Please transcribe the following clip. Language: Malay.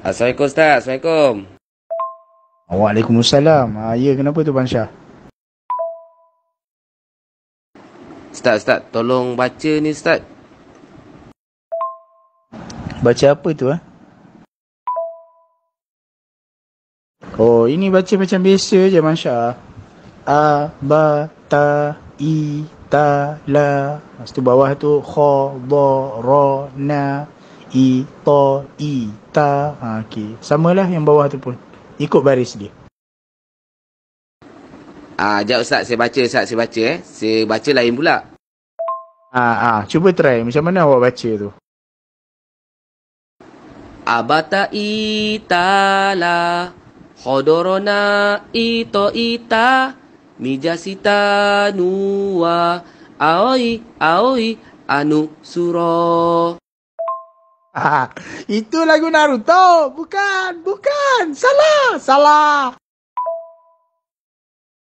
Assalamualaikum Ustaz. Assalamualaikum. Waalaikumsalam. Ya, kenapa tu Bang Syah? Ustaz, tolong baca ni Ustaz. Baca apa tu Oh, ini baca macam biasa je Bang Syah. A, ba, ta, i, ta, la. Lepas tu bawah tu kha, dha, ra, na, i, ta, i, ta. Okey. Samalah yang bawah tu pun. Ikut baris dia. Sekejap Ustaz, saya baca Ustaz, Saya baca lain pula. Cuba try. Macam mana awak baca tu? Abata itala Hodorona ito ita Mijasita nuwa Aoi anu suro. Itu lagu Naruto. Bukan. Salah.